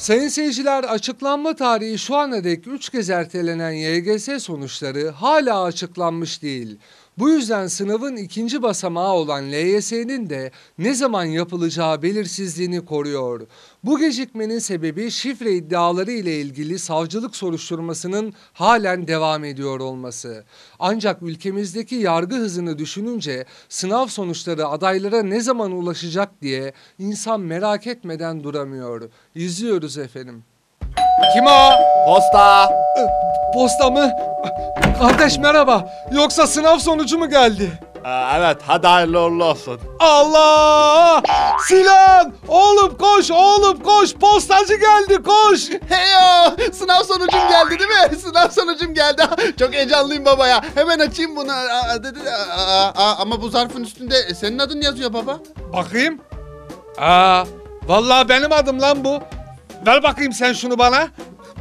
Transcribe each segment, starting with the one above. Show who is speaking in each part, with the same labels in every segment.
Speaker 1: Sayın seyirciler, açıklanma tarihi şu ana dek 3 kez ertelenen YGS sonuçları hala açıklanmış değil. Bu yüzden sınavın ikinci basamağı olan LYS'nin de ne zaman yapılacağı belirsizliğini koruyor. Bu gecikmenin sebebi şifre iddiaları ile ilgili savcılık soruşturmasının halen devam ediyor olması. Ancak ülkemizdeki yargı hızını düşününce sınav sonuçları adaylara ne zaman ulaşacak diye insan merak etmeden duramıyor. İzliyoruz efendim. Kim o?
Speaker 2: Posta.
Speaker 1: Posta mı? Kardeş merhaba. Yoksa sınav sonucu mu geldi?
Speaker 2: Evet, hadi hayırlı uğurlu olsun.
Speaker 1: Allah! Sinan! Oğlum koş, oğlum koş. Postacı geldi, koş.
Speaker 2: Heyo! Sınav sonucum geldi değil mi? Sınav sonucum geldi. Çok heyecanlıyım baba ya. Hemen açayım bunu. Ama bu zarfın üstünde senin adın yazıyor baba.
Speaker 1: Bakayım. Vallahi benim adım lan bu. Ver bakayım sen şunu bana.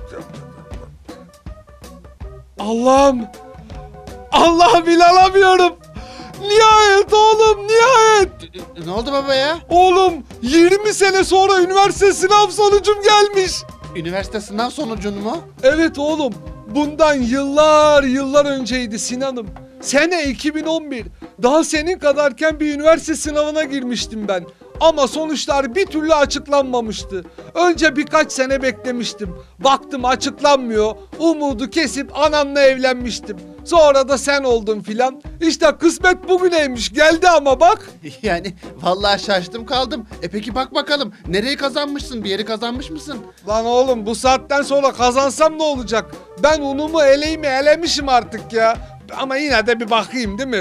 Speaker 1: Allah'ım inanamıyorum. Nihayet oğlum, nihayet.
Speaker 2: Ne oldu baba ya?
Speaker 1: Oğlum 20 sene sonra üniversite sınav sonucum gelmiş.
Speaker 2: Üniversite sınav sonucun mu?
Speaker 1: Evet oğlum. Bundan yıllar önceydi Sinan'ım. Sene 2011. Daha senin kadarken bir üniversite sınavına girmiştim ben. Ama sonuçlar bir türlü açıklanmamıştı. Önce birkaç sene beklemiştim. Baktım açıklanmıyor. Umudu kesip anamla evlenmiştim. Sonra da sen oldun filan. İşte kısmet bugüneymiş. Geldi ama bak.
Speaker 2: Yani vallahi şaştım kaldım. Peki bak bakalım. Nereyi kazanmışsın? Bir yeri kazanmış mısın?
Speaker 1: Lan oğlum bu saatten sonra kazansam ne olacak? Ben unumu eleğimi elemişim artık ya. Ama yine de bir bakayım değil mi?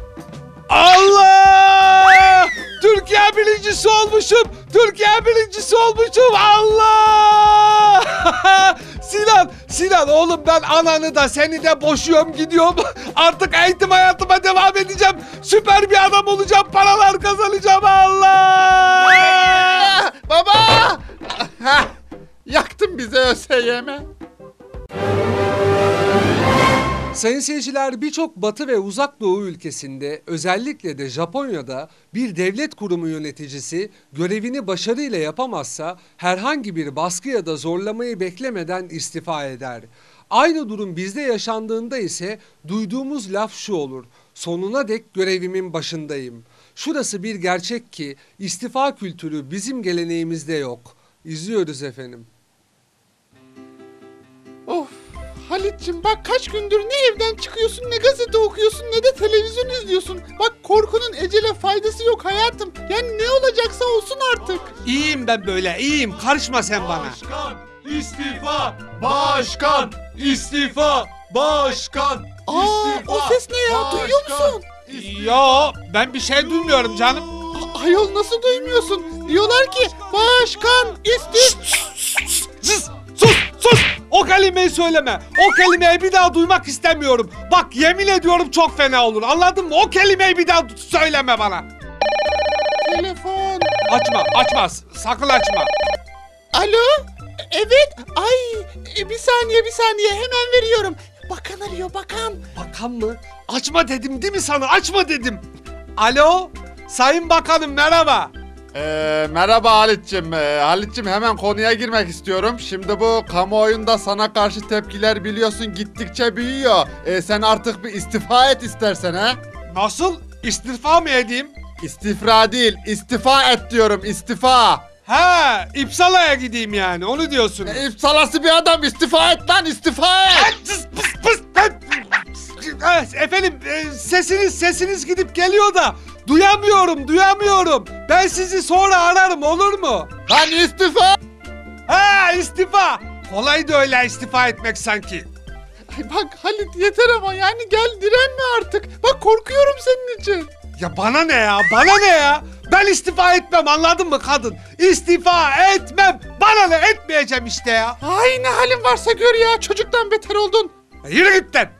Speaker 1: Allah! Türkiye birincisi olmuşum. Türkiye birincisi olmuşum. Allah! Sinan oğlum ben ananı da seni de boşuyorum gidiyorum. Artık eğitim hayatıma devam edeceğim. Süper bir adam olacağım. Paralar kazanacağım. Allah!
Speaker 2: Baba! Hah, yaktın bize ÖSYM.
Speaker 1: Sayın seyirciler, birçok Batı ve Uzak Doğu ülkesinde, özellikle de Japonya'da bir devlet kurumu yöneticisi görevini başarıyla yapamazsa herhangi bir baskı ya da zorlamayı beklemeden istifa eder. Aynı durum bizde yaşandığında ise duyduğumuz laf şu olur: sonuna dek görevimin başındayım. Şurası bir gerçek ki istifa kültürü bizim geleneğimizde yok. İzliyoruz efendim.
Speaker 3: Of Halit'cim bak kaç gündür ne evden çıkıyorsun, ne gazete okuyorsun, ne de televizyon izliyorsun. Bak korkunun ecele faydası yok hayatım. Yani ne olacaksa olsun artık.
Speaker 1: İyiyim ben böyle, iyiyim. Karışma sen bana.
Speaker 4: Başkan istifa! Başkan istifa! Başkan istifa!
Speaker 3: O ses ne ya, duyuyor musun?
Speaker 1: Ya ben bir şey duymuyorum canım.
Speaker 3: Ayol nasıl duymuyorsun? Diyorlar ki başkan
Speaker 1: Sus! O kelimeyi söyleme. O kelimeyi bir daha duymak istemiyorum. Bak yemin ediyorum çok fena olur. Anladın mı? O kelimeyi bir daha söyleme bana.
Speaker 3: Telefon.
Speaker 1: Açma. Sakın açma.
Speaker 3: Alo? Evet. Ay bir saniye hemen veriyorum. Bakan arıyor bakan.
Speaker 1: Bakan mı? Açma dedim değil mi sana? Açma dedim. Alo? Sayın Bakanım merhaba.
Speaker 2: Merhaba Halit'cim. Halit'cim hemen konuya girmek istiyorum. Şimdi bu kamuoyunda sana karşı tepkiler biliyorsun gittikçe büyüyor. Sen artık bir istifa et istersen ha?
Speaker 1: Nasıl? İstifa mı edeyim?
Speaker 2: İstifra değil, istifa et diyorum, istifa.
Speaker 1: Ha, İpsala'ya gideyim yani. Onu diyorsun.
Speaker 2: İpsalası bir adam, istifa et lan, istifa et.
Speaker 1: Efendim sesiniz gidip geliyor da duyamıyorum. Ben sizi sonra ararım, olur mu?
Speaker 2: Lan istifa.
Speaker 1: Ha, istifa. Kolaydı öyle istifa etmek sanki.
Speaker 3: Ay bak Halit yeter ama yani gel direnme artık. Bak korkuyorum senin için.
Speaker 1: Ya bana ne ya? Ben istifa etmem, anladın mı kadın? İstifa etmem. Bana ne, etmeyeceğim işte ya.
Speaker 3: Ay ne halin varsa gör ya, çocuktan beter oldun.
Speaker 1: Yürü git lan.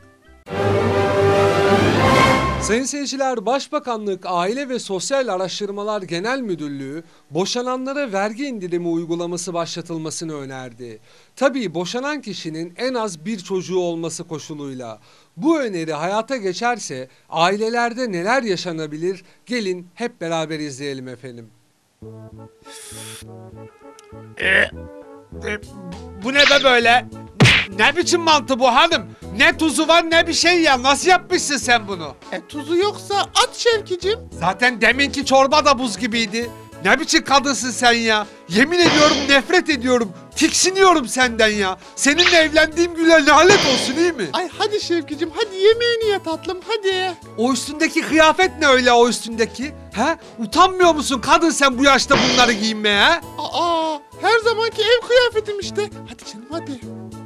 Speaker 1: Sayın seyirciler, Başbakanlık Aile ve Sosyal Araştırmalar Genel Müdürlüğü boşananlara vergi indirimi uygulaması başlatılmasını önerdi. Tabii boşanan kişinin en az bir çocuğu olması koşuluyla. Bu öneri hayata geçerse ailelerde neler yaşanabilir? Gelin hep beraber izleyelim efendim. Bu ne be böyle? Ne biçim mantı bu hanım? Ne tuzu var ne bir şey ya. Nasıl yapmışsın sen bunu?
Speaker 3: Tuzu yoksa at Şevkicim.
Speaker 1: Zaten deminki çorba da buz gibiydi. Ne biçim kadınsın sen ya? Yemin ediyorum nefret ediyorum. Tiksiniyorum senden ya. Seninle evlendiğim güne lanet olsun iyi mi?
Speaker 3: Ay hadi Şevkicim hadi yemeğini ye tatlım hadi.
Speaker 1: O üstündeki kıyafet ne öyle o üstündeki? He? Utanmıyor musun kadın sen bu yaşta bunları giyinmeye he?
Speaker 3: Aa her zamanki ev kıyafetim işte. Hadi canım hadi.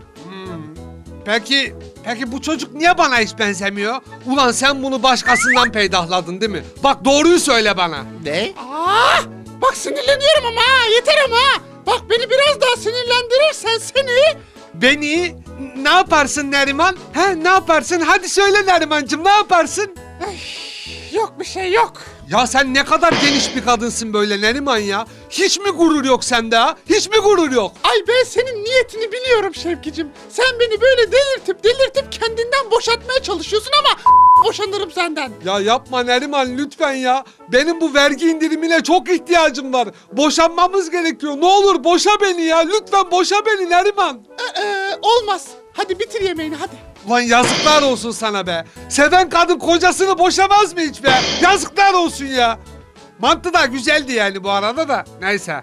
Speaker 1: Peki bu çocuk niye bana hiç benzemiyor? Ulan sen bunu başkasından peydahladın değil mi? Bak doğruyu söyle bana.
Speaker 3: Ne? Bak sinirleniyorum ama yeter ama. Bak beni biraz daha sinirlendirirsen seni.
Speaker 1: Beni ne yaparsın Neriman? He ne yaparsın? Hadi söyle Nerimancığım ne yaparsın?
Speaker 3: Yok bir şey yok.
Speaker 1: Ya sen ne kadar geniş bir kadınsın böyle Neriman ya. Hiç mi gurur yok sende ha? Hiç mi gurur yok?
Speaker 3: Ay ben senin niyetini biliyorum Şevkicim. Sen beni böyle delirtip kendinden boşaltmaya çalışıyorsun ama boşanırım senden.
Speaker 1: Ya yapma Neriman lütfen ya. Benim bu vergi indirimine çok ihtiyacım var. Boşanmamız gerekiyor. Ne olur boşa beni ya. Lütfen boşa beni Neriman.
Speaker 3: Olmaz. Hadi bitir yemeğini hadi.
Speaker 1: Ulan yazıklar olsun sana be. Seven kadın kocasını boşamaz mı hiç be? Yazıklar olsun ya. Mantı da güzeldi yani bu arada da. Neyse.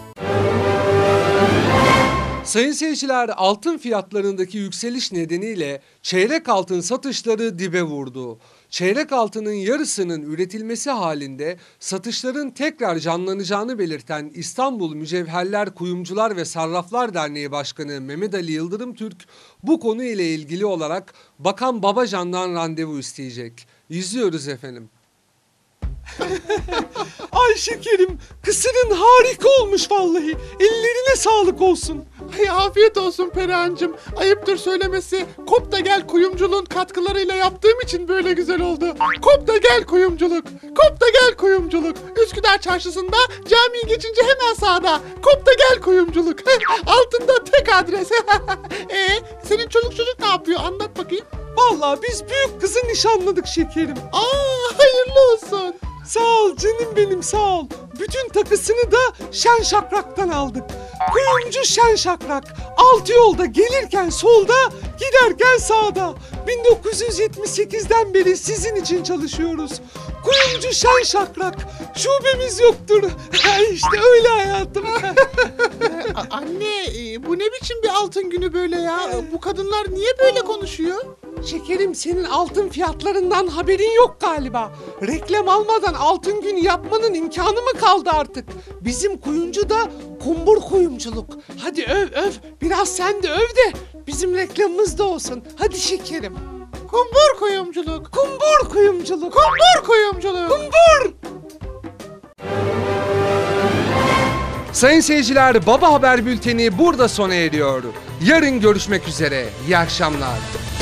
Speaker 1: Sayın seyirciler, altın fiyatlarındaki yükseliş nedeniyle çeyrek altın satışları dibe vurdu. Çeyrek altının yarısının üretilmesi halinde satışların tekrar canlanacağını belirten İstanbul Mücevherler Kuyumcular ve Sarraflar Derneği Başkanı Mehmet Ali Yıldırım Türk bu konu ile ilgili olarak Bakan Babacan'dan randevu isteyecek. İzliyoruz efendim. Ay şekerim, kısırın harika olmuş vallahi. Ellerine sağlık olsun.
Speaker 3: Ay afiyet olsun Perihan'cığım. Ayıptır söylemesi. Kop da gel kuyumculuğun katkılarıyla yaptığım için böyle güzel oldu. Kop da gel kuyumculuk. Kop da gel kuyumculuk. Üsküdar çarşısında camiyi geçince hemen sağda. Kop da gel kuyumculuk. Altında tek adres. Senin çoluk çocuk ne yapıyor? Anlat bakayım.
Speaker 1: Vallahi biz büyük kızı nişanladık şekerim.
Speaker 3: Hayırlı olsun.
Speaker 1: Sağ ol canım benim sağ ol. Bütün takısını da Şen Şakrak'tan aldık. Kuyumcu Şen Şakrak. Altı yolda gelirken solda, giderken sağda. 1978'den beri sizin için çalışıyoruz. Kuyumcu Şen Şakrak. Şubemiz yoktur. İşte öyle hayatım.
Speaker 3: Anne bu ne biçim bir altın günü böyle ya? Bu kadınlar niye böyle konuşuyor?
Speaker 1: Şekerim senin altın fiyatlarından haberin yok galiba. Reklam almadan altın günü yapmanın imkanı mı kaldı artık? Bizim kuyumcu da kumbur kuyumculuk. Hadi öv biraz sen de öv de bizim reklamımız da olsun. Hadi şekerim.
Speaker 3: Kumbur kuyumculuk.
Speaker 1: Kumbur kuyumculuk.
Speaker 3: Kumbur kuyumculuk.
Speaker 1: Kumbur. Sayın seyirciler, Baba Haber Bülteni burada sona eriyor. Yarın görüşmek üzere. İyi akşamlar.